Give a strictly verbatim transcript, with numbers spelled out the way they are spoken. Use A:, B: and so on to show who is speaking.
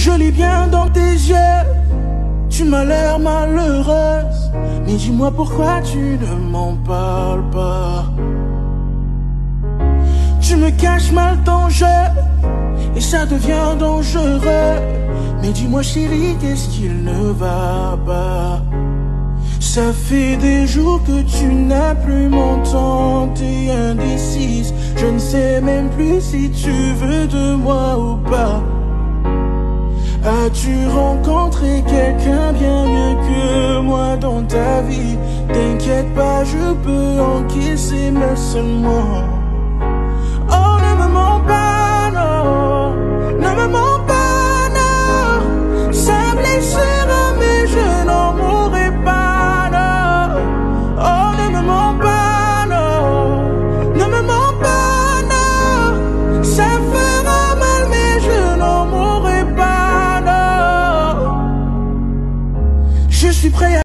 A: Je lis bien dans tes yeux, tu m'as l'air malheureuse. Mais dis-moi pourquoi tu ne m'en parles pas. Tu me caches mal ton jeu, et ça devient dangereux. Mais dis-moi chérie, qu'est-ce qu'il ne va pas? Ça fait des jours que tu n'as plus mon temps, t'es indécise. Je ne sais même plus si tu veux de moi ou pas. As-tu rencontré quelqu'un bien mieux que moi dans ta vie? T'inquiète pas, je peux encaisser, mais seulement. Oh, ne me mens pas, non, ne me mens pas, non. Ça blessera, mais je n'en mourrai pas, non. Oh, ne me mens pas, non, ne me mens pas, non. Ça fera mal, mais je n'en mourrai pas, non. Je suis prêt à